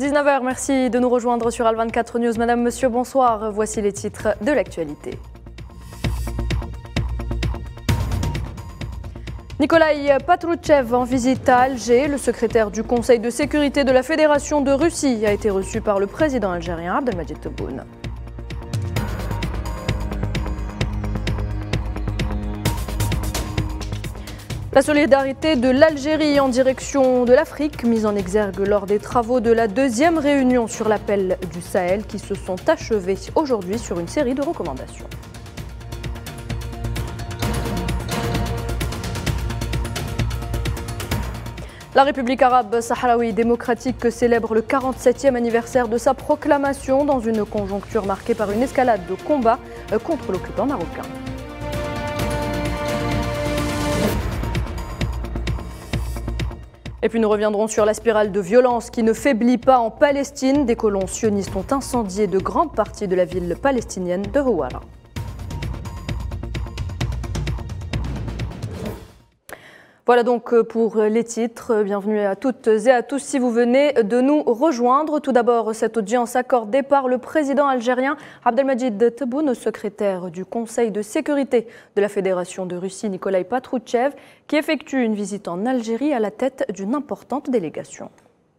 19 h, merci de nous rejoindre sur Al24 News. Madame, monsieur, bonsoir. Voici les titres de l'actualité. Nikolai Patrouchev en visite à Alger. Le secrétaire du Conseil de sécurité de la Fédération de Russie a été reçu par le président algérien Abdelmadjid Tebboune. La solidarité de l'Algérie en direction de l'Afrique, mise en exergue lors des travaux de la deuxième réunion sur l'appel du Sahel qui se sont achevés aujourd'hui sur une série de recommandations. La République arabe sahraoui démocratique célèbre le 47e anniversaire de sa proclamation dans une conjoncture marquée par une escalade de combats contre l'occupant marocain. Et puis nous reviendrons sur la spirale de violence qui ne faiblit pas en Palestine. Des colons sionistes ont incendié de grandes parties de la ville palestinienne de Hawara. Voilà donc pour les titres. Bienvenue à toutes et à tous si vous venez de nous rejoindre. Tout d'abord, cette audience accordée par le président algérien Abdelmadjid Tebboune au secrétaire du Conseil de sécurité de la Fédération de Russie, Nikolai Patrouchev, qui effectue une visite en Algérie à la tête d'une importante délégation.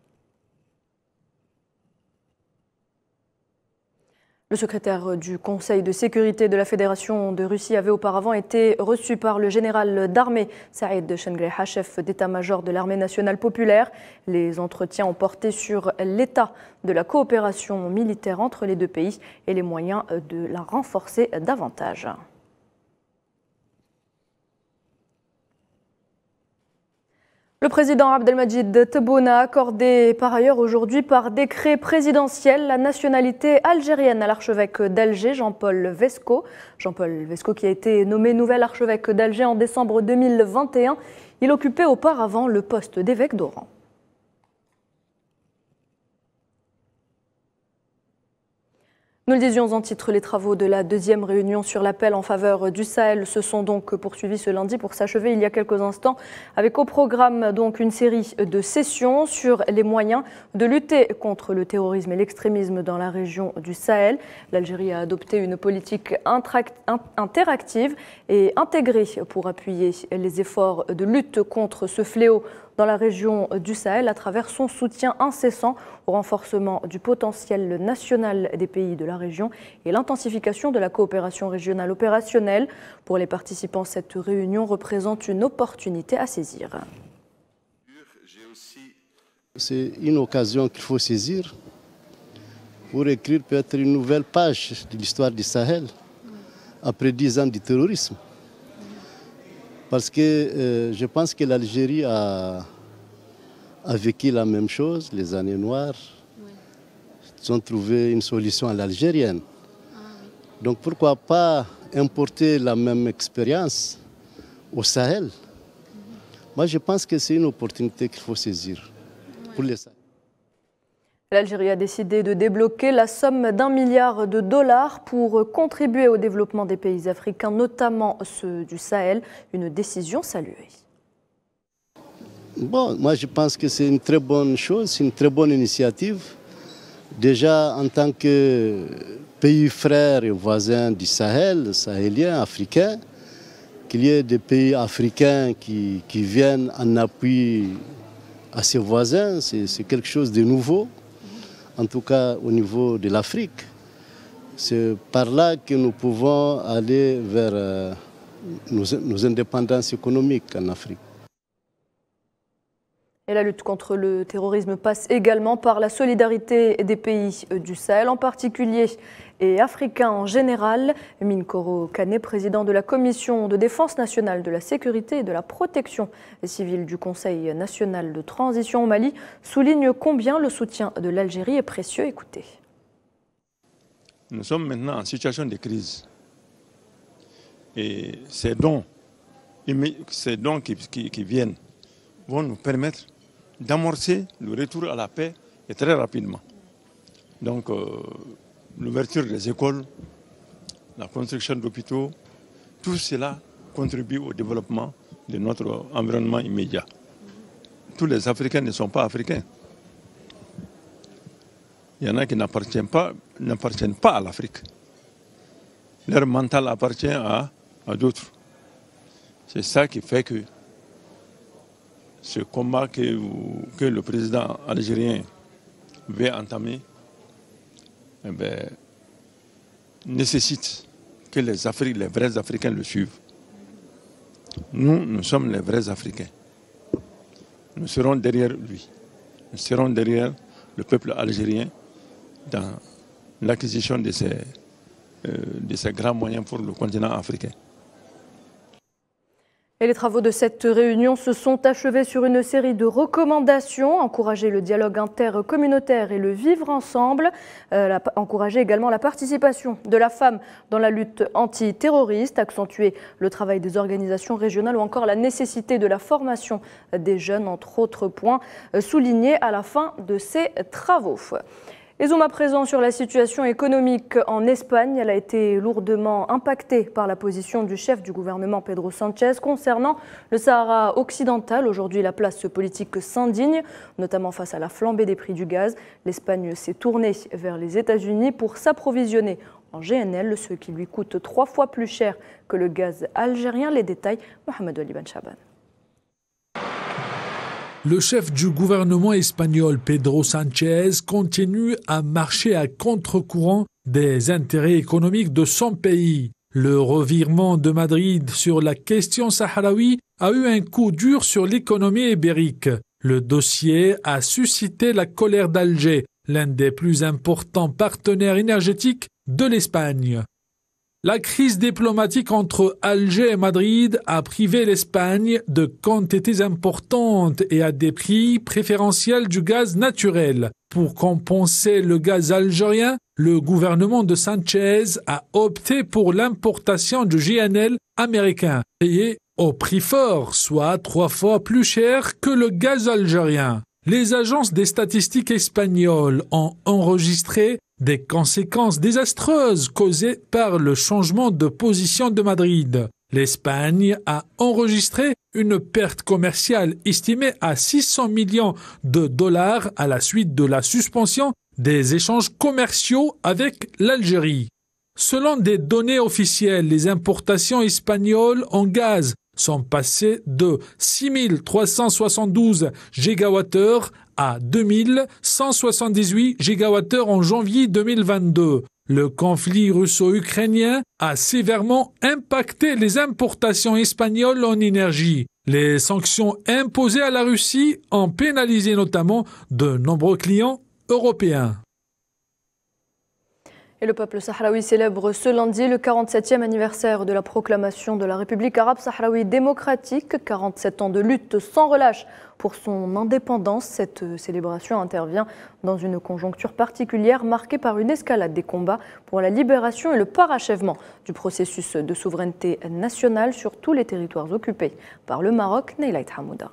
Le secrétaire du Conseil de sécurité de la Fédération de Russie avait auparavant été reçu par le général d'armée Saïd Chengreha, chef d'état-major de l'armée nationale populaire. Les entretiens ont porté sur l'état de la coopération militaire entre les deux pays et les moyens de la renforcer davantage. Le président Abdelmadjid Tebboune a accordé par ailleurs aujourd'hui par décret présidentiel la nationalité algérienne à l'archevêque d'Alger, Jean-Paul Vesco. Jean-Paul Vesco qui a été nommé nouvel archevêque d'Alger en décembre 2021. Il occupait auparavant le poste d'évêque d'Oran. Nous le disions en titre, les travaux de la deuxième réunion sur l'appel en faveur du Sahel se sont donc poursuivis ce lundi pour s'achever il y a quelques instants avec au programme donc une série de sessions sur les moyens de lutter contre le terrorisme et l'extrémisme dans la région du Sahel. L'Algérie a adopté une politique interactive et intégrée pour appuyer les efforts de lutte contre ce fléau dans la région du Sahel à travers son soutien incessant au renforcement du potentiel national des pays de la région et l'intensification de la coopération régionale opérationnelle. Pour les participants, cette réunion représente une opportunité à saisir. C'est une occasion qu'il faut saisir pour écrire peut-être une nouvelle page de l'histoire du Sahel après 10 ans du terrorisme. Parce que je pense que l'Algérie a vécu la même chose, les années noires. Ils ont trouvé une solution à l'algérienne. Donc pourquoi pas importer la même expérience au Sahel? Moi je pense que c'est une opportunité qu'il faut saisir pour les Sahel. L'Algérie a décidé de débloquer la somme d'1 milliard de dollars pour contribuer au développement des pays africains, notamment ceux du Sahel. Une décision saluée. Bon, moi je pense que c'est une très bonne chose, c'est une très bonne initiative. Déjà en tant que pays frères et voisins du Sahel, sahéliens, africains, qu'il y ait des pays africains qui viennent en appui à ses voisins, c'est quelque chose de nouveau. En tout cas au niveau de l'Afrique. C'est par là que nous pouvons aller vers nos indépendances économiques en Afrique. Et la lutte contre le terrorisme passe également par la solidarité des pays du Sahel en particulier et africains en général. Minkoro Kane, président de la Commission de défense nationale de la sécurité et de la protection civile du Conseil national de transition au Mali, souligne combien le soutien de l'Algérie est précieux. Écoutez. Nous sommes maintenant en situation de crise. Et ces dons qui viennent vont nous permettre d'amorcer le retour à la paix et très rapidement. Donc, l'ouverture des écoles, la construction d'hôpitaux, tout cela contribue au développement de notre environnement immédiat. Tous les Africains ne sont pas africains. il y en a qui n'appartiennent pas à l'Afrique. Leur mental appartient à d'autres. C'est ça qui fait que ce combat que le président algérien veut entamer nécessite que les vrais Africains le suivent. Nous sommes les vrais Africains. Nous serons derrière lui. Nous serons derrière le peuple algérien dans l'acquisition de ces grands moyens pour le continent africain. Et les travaux de cette réunion se sont achevés sur une série de recommandations. Encourager le dialogue intercommunautaire et le vivre ensemble. Encourager également la participation de la femme dans la lutte antiterroriste. Accentuer le travail des organisations régionales ou encore la nécessité de la formation des jeunes, entre autres points soulignés à la fin de ces travaux. Et zoom à présent sur la situation économique en Espagne. Elle a été lourdement impactée par la position du chef du gouvernement Pedro Sánchez concernant le Sahara occidental. Aujourd'hui, la place politique s'indigne, notamment face à la flambée des prix du gaz. L'Espagne s'est tournée vers les États-Unis pour s'approvisionner en GNL, ce qui lui coûte 3 fois plus cher que le gaz algérien. Les détails, Mohamed Ali Ben Chaban. Le chef du gouvernement espagnol, Pedro Sánchez, continue à marcher à contre-courant des intérêts économiques de son pays. Le revirement de Madrid sur la question sahraoui a eu un coup dur sur l'économie ibérique. Le dossier a suscité la colère d'Alger, l'un des plus importants partenaires énergétiques de l'Espagne. La crise diplomatique entre Alger et Madrid a privé l'Espagne de quantités importantes et à des prix préférentiels du gaz naturel. Pour compenser le gaz algérien, le gouvernement de Sánchez a opté pour l'importation du GNL américain, payé au prix fort, soit 3 fois plus cher que le gaz algérien. Les agences des statistiques espagnoles ont enregistré des conséquences désastreuses causées par le changement de position de Madrid. L'Espagne a enregistré une perte commerciale estimée à 600 millions de dollars à la suite de la suspension des échanges commerciaux avec l'Algérie. Selon des données officielles, les importations espagnoles en gaz sont passées de 6 372 gigawattheures à 2 178 gigawattheures en janvier 2022. Le conflit russo-ukrainien a sévèrement impacté les importations espagnoles en énergie. Les sanctions imposées à la Russie ont pénalisé notamment de nombreux clients européens. Et le peuple sahraoui célèbre ce lundi le 47e anniversaire de la proclamation de la République arabe sahraoui démocratique. 47 ans de lutte sans relâche pour son indépendance. Cette célébration intervient dans une conjoncture particulière marquée par une escalade des combats pour la libération et le parachèvement du processus de souveraineté nationale sur tous les territoires occupés par le Maroc. Neylaït Hamouda.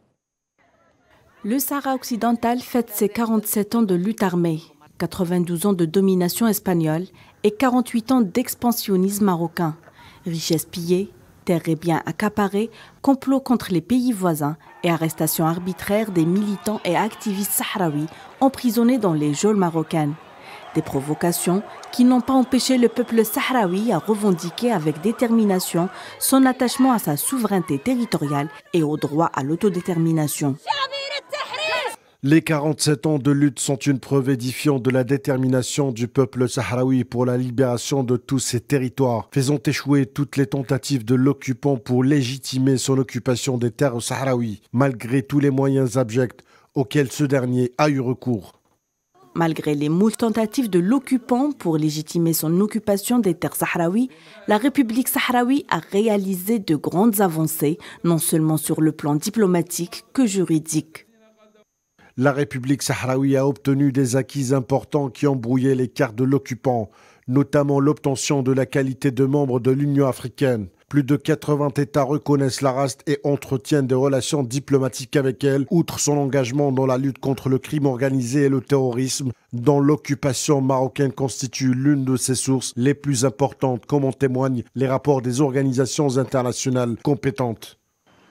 Le Sahara occidental fête ses 47 ans de lutte armée. 92 ans de domination espagnole et 48 ans d'expansionnisme marocain. Richesses pillées, terres et biens accaparés, complot contre les pays voisins et arrestation arbitraire des militants et activistes sahraouis emprisonnés dans les geôles marocaines. Des provocations qui n'ont pas empêché le peuple sahraoui à revendiquer avec détermination son attachement à sa souveraineté territoriale et au droit à l'autodétermination. Les 47 ans de lutte sont une preuve édifiante de la détermination du peuple sahraoui pour la libération de tous ses territoires, faisant échouer toutes les tentatives de l'occupant pour légitimer son occupation des terres sahraouis, malgré tous les moyens abjects auxquels ce dernier a eu recours. Malgré les moult tentatives de l'occupant pour légitimer son occupation des terres sahraouis, la République sahraoui a réalisé de grandes avancées, non seulement sur le plan diplomatique que juridique. La République sahraoui a obtenu des acquis importants qui ont brouillé les cartes de l'occupant, notamment l'obtention de la qualité de membre de l'Union africaine. Plus de 80 États reconnaissent la race et entretiennent des relations diplomatiques avec elle, outre son engagement dans la lutte contre le crime organisé et le terrorisme, dont l'occupation marocaine constitue l'une de ses sources les plus importantes, comme en témoignent les rapports des organisations internationales compétentes.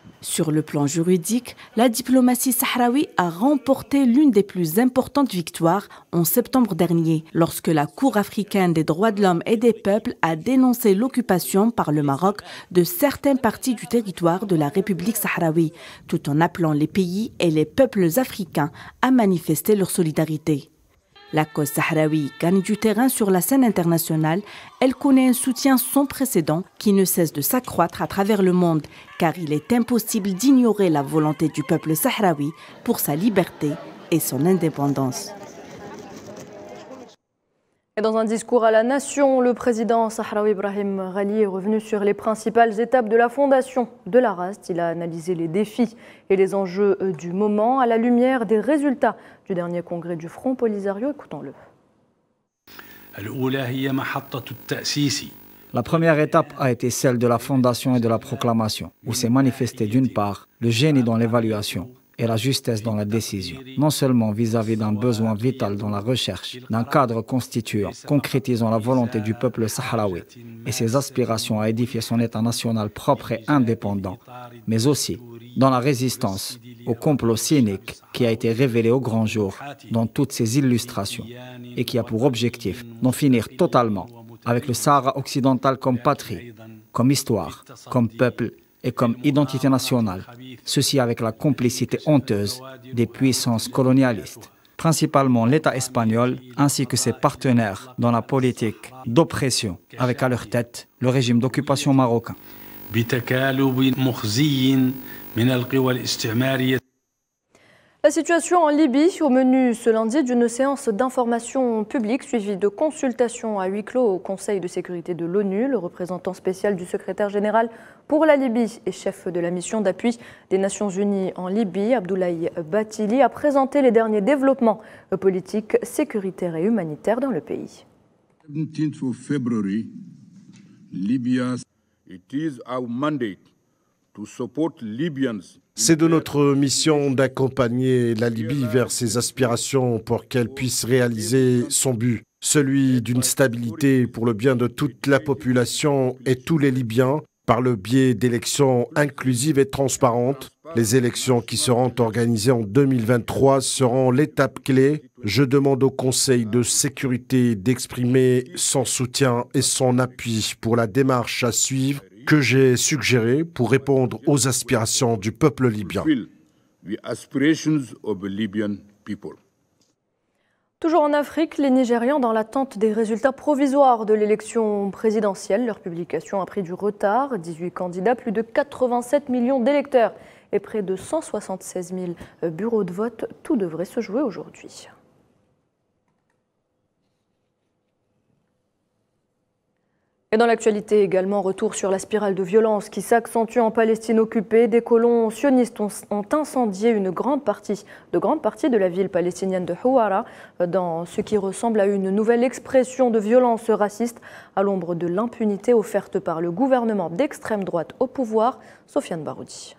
Sur le plan juridique, la diplomatie sahraoui a remporté l'une des plus importantes victoires en septembre dernier, lorsque la Cour africaine des droits de l'homme et des peuples a dénoncé l'occupation par le Maroc de certaines parties du territoire de la République sahraoui, tout en appelant les pays et les peuples africains à manifester leur solidarité. La cause sahraoui gagne du terrain sur la scène internationale. Elle connaît un soutien sans précédent qui ne cesse de s'accroître à travers le monde, car il est impossible d'ignorer la volonté du peuple sahraoui pour sa liberté et son indépendance. Et dans un discours à la nation, le président sahraoui Brahim Ghali est revenu sur les principales étapes de la fondation de la RAST. Il a analysé les défis et les enjeux du moment à la lumière des résultats du dernier congrès du Front Polisario. Écoutons-le. La première étape a été celle de la fondation et de la proclamation, où s'est manifesté d'une part le génie dans l'évaluation et la justesse dans la décision, non seulement vis-à-vis d'un besoin vital dans la recherche, d'un cadre constituant, concrétisant la volonté du peuple sahraoui et ses aspirations à édifier son État national propre et indépendant, mais aussi dans la résistance au complot cynique qui a été révélé au grand jour dans toutes ses illustrations et qui a pour objectif d'en finir totalement avec le Sahara occidental comme patrie, comme histoire, comme peuple et comme identité nationale, ceci avec la complicité honteuse des puissances colonialistes, principalement l'État espagnol ainsi que ses partenaires dans la politique d'oppression, avec à leur tête le régime d'occupation marocain. La situation en Libye, au menu ce lundi d'une séance d'information publique suivie de consultations à huis clos au Conseil de sécurité de l'ONU. Le représentant spécial du secrétaire général pour la Libye et chef de la mission d'appui des Nations Unies en Libye, Abdoulaye Bathily, a présenté les derniers développements politiques, sécuritaires et humanitaires dans le pays. 17th of February, Libya, it is our mandate to support Libyans. C'est de notre mission d'accompagner la Libye vers ses aspirations pour qu'elle puisse réaliser son but, celui d'une stabilité pour le bien de toute la population et tous les Libyens, par le biais d'élections inclusives et transparentes. Les élections qui seront organisées en 2023 seront l'étape clé. Je demande au Conseil de sécurité d'exprimer son soutien et son appui pour la démarche à suivre que j'ai suggéré pour répondre aux aspirations du peuple libyen. Toujours en Afrique, les Nigérians dans l'attente des résultats provisoires de l'élection présidentielle. Leur publication a pris du retard. 18 candidats, plus de 87 millions d'électeurs et près de 176 000 bureaux de vote. Tout devrait se jouer aujourd'hui. Et dans l'actualité également, retour sur la spirale de violence qui s'accentue en Palestine occupée. Des colons sionistes ont incendié de grandes parties de la ville palestinienne de Hawara, dans ce qui ressemble à une nouvelle expression de violence raciste à l'ombre de l'impunité offerte par le gouvernement d'extrême droite au pouvoir. Sofiane Baroudi.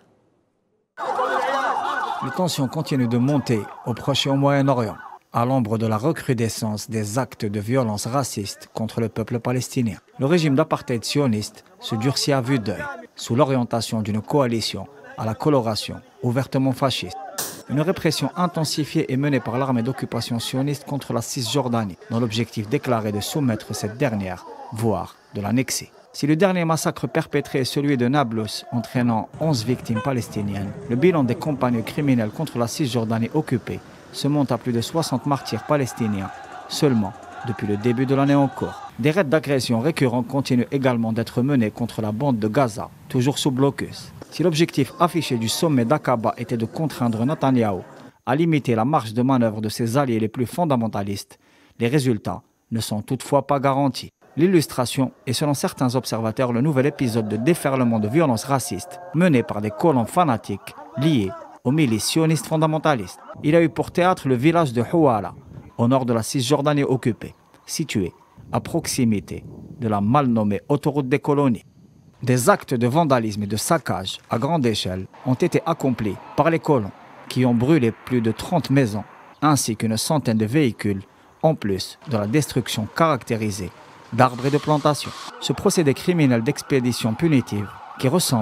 Les tensions continuent de monter au Proche et au Moyen-Orient, à l'ombre de la recrudescence des actes de violence raciste contre le peuple palestinien. Le régime d'apartheid sioniste se durcit à vue d'œil, sous l'orientation d'une coalition à la coloration ouvertement fasciste. Une répression intensifiée est menée par l'armée d'occupation sioniste contre la Cisjordanie, dans l'objectif déclaré de soumettre cette dernière, voire de l'annexer. Si le dernier massacre perpétré est celui de Nablus, entraînant 11 victimes palestiniennes, le bilan des campagnes criminelles contre la Cisjordanie occupée se monte à plus de 60 martyrs palestiniens seulement depuis le début de l'année en cours. Des raids d'agression récurrents continuent également d'être menés contre la bande de Gaza, toujours sous blocus. Si l'objectif affiché du sommet d'Aqaba était de contraindre Netanyahou à limiter la marge de manœuvre de ses alliés les plus fondamentalistes, les résultats ne sont toutefois pas garantis. L'illustration est selon certains observateurs le nouvel épisode de déferlement de violence raciste mené par des colons fanatiques liés aux milices sionistes fondamentalistes. Il a eu pour théâtre le village de Hawara, au nord de la Cisjordanie occupée, situé à proximité de la mal nommée autoroute des colonies. Des actes de vandalisme et de saccage à grande échelle ont été accomplis par les colons qui ont brûlé plus de 30 maisons ainsi qu'une centaine de véhicules, en plus de la destruction caractérisée d'arbres et de plantations. Ce procédé criminel d'expédition punitive, qui ressemble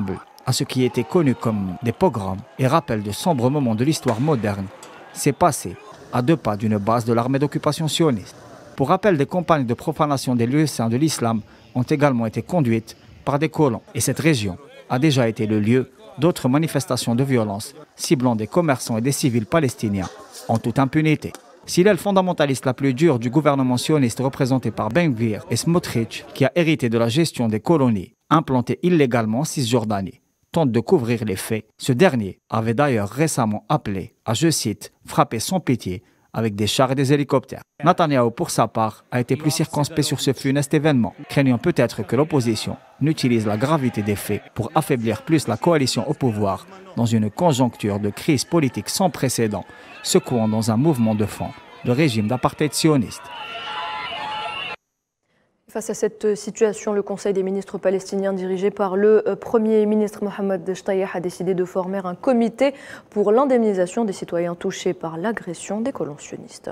à ce qui était connu comme des pogroms et rappelle de sombres moments de l'histoire moderne, s'est passé à 2 pas d'une base de l'armée d'occupation sioniste. Pour rappel, des campagnes de profanation des lieux saints de l'islam ont également été conduites par des colons. Et cette région a déjà été le lieu d'autres manifestations de violence ciblant des commerçants et des civils palestiniens en toute impunité. Si l'aile fondamentaliste la plus dure du gouvernement sioniste représenté par Ben Gvir et Smotrich, qui a hérité de la gestion des colonies implantées illégalement en Cisjordanie, tente de couvrir les faits, ce dernier avait d'ailleurs récemment appelé à, je cite, frapper sans pitié avec des chars et des hélicoptères. Netanyahou, pour sa part, a été plus circonspect sur ce funeste événement, craignant peut-être que l'opposition n'utilise la gravité des faits pour affaiblir plus la coalition au pouvoir dans une conjoncture de crise politique sans précédent, secouant dans un mouvement de fond le régime d'apartheid sioniste. Face à cette situation, le Conseil des ministres palestiniens dirigé par le Premier ministre Mohamed Shtayyeh a décidé de former un comité pour l'indemnisation des citoyens touchés par l'agression des colons sionistes.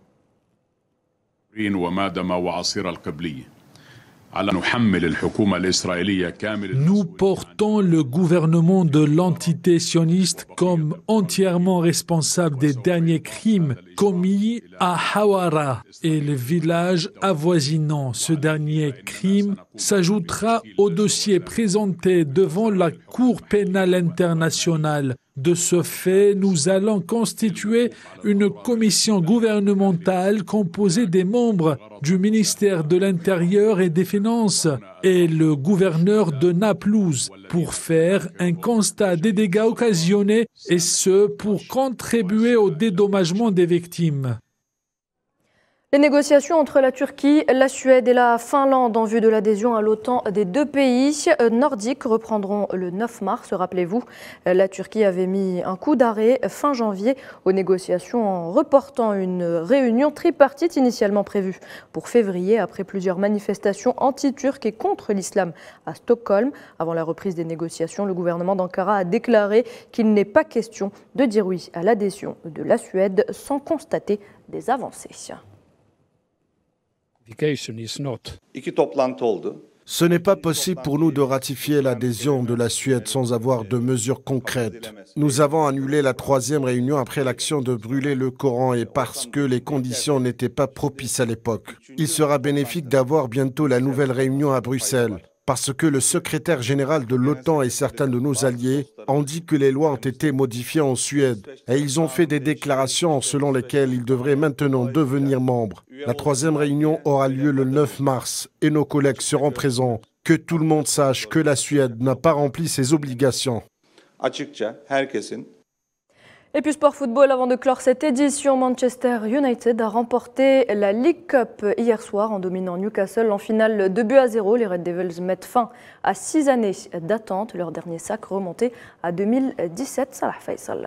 Nous portons le gouvernement de l'entité sioniste comme entièrement responsable des derniers crimes commis à Hawara et le village avoisinant. Ce dernier crime s'ajoutera au dossier présenté devant la Cour pénale internationale. De ce fait, nous allons constituer une commission gouvernementale composée des membres du ministère de l'Intérieur et des Finances et le gouverneur de Naplouse pour faire un constat des dégâts occasionnés et ce pour contribuer au dédommagement des victimes. Les négociations entre la Turquie, la Suède et la Finlande en vue de l'adhésion à l'OTAN des 2 pays nordiques reprendront le 9 mars. Rappelez-vous, la Turquie avait mis un coup d'arrêt fin janvier aux négociations en reportant une réunion tripartite initialement prévue pour février après plusieurs manifestations anti-turques et contre l'islam à Stockholm. Avant la reprise des négociations, le gouvernement d'Ankara a déclaré qu'il n'est pas question de dire oui à l'adhésion de la Suède sans constater des avancées. Ce n'est pas possible pour nous de ratifier l'adhésion de la Suède sans avoir de mesures concrètes. Nous avons annulé la 3e réunion après l'action de brûler le Coran et parce que les conditions n'étaient pas propices à l'époque. Il sera bénéfique d'avoir bientôt la nouvelle réunion à Bruxelles, parce que le secrétaire général de l'OTAN et certains de nos alliés ont dit que les lois ont été modifiées en Suède et ils ont fait des déclarations selon lesquelles ils devraient maintenant devenir membres. La 3e réunion aura lieu le 9 mars et nos collègues seront présents. Que tout le monde sache que la Suède n'a pas rempli ses obligations. Et puis sport football, avant de clore cette édition, Manchester United a remporté la League Cup hier soir en dominant Newcastle en finale 2-0. Les Red Devils mettent fin à 6 années d'attente. Leur dernier sacre remonté à 2017. Salah Faisal.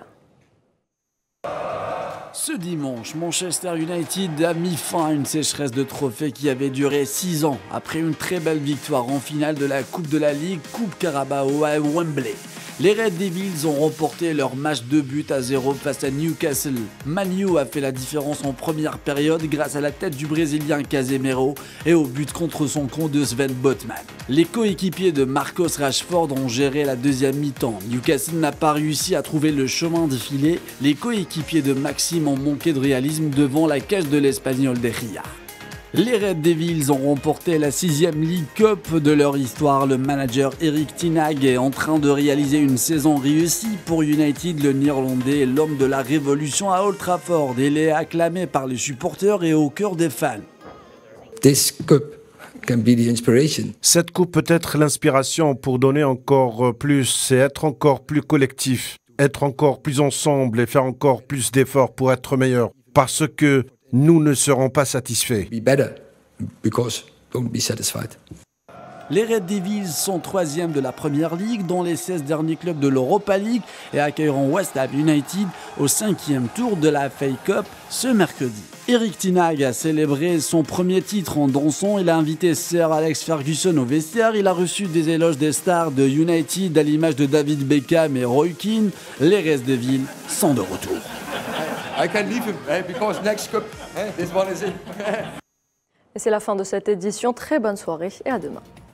Ce dimanche, Manchester United a mis fin à une sécheresse de trophées qui avait duré 6 ans après une très belle victoire en finale de la Coupe de la Ligue, Coupe Carabao à Wembley. Les Red Devils ont remporté leur match 2-0 face à Newcastle. Man U a fait la différence en première période grâce à la tête du Brésilien Casemiro et au but contre son camp de Sven Botman. Les coéquipiers de Marcus Rashford ont géré la deuxième mi-temps. Newcastle n'a pas réussi à trouver le chemin de filet. Les coéquipiers de Maxime ont manqué de réalisme devant la cage de l'Espagnol de Ria. Les Red Devils ont remporté la 6e League Cup de leur histoire. Le manager Erik ten Hag est en train de réaliser une saison réussie pour United. Le Néerlandais est l'homme de la révolution à Old Trafford. Il est acclamé par les supporters et au cœur des fans. Cette coupe peut être l'inspiration pour donner encore plus et être encore plus collectif, être encore plus ensemble et faire encore plus d'efforts pour être meilleur. Parce que nous ne serons pas satisfaits. Les Red Devils sont 3e de la Premier League dans les 16 derniers clubs de l'Europa League et accueilleront West Ham United au 5e tour de la FA Cup ce mercredi. Erik ten Hag a célébré son premier titre en dansant. Il a invité Sir Alex Ferguson au vestiaire. Il a reçu des éloges des stars de United à l'image de David Beckham et Roy Keane. Les Red Devils sont de retour. Et c'est la fin de cette édition. Très bonne soirée et à demain.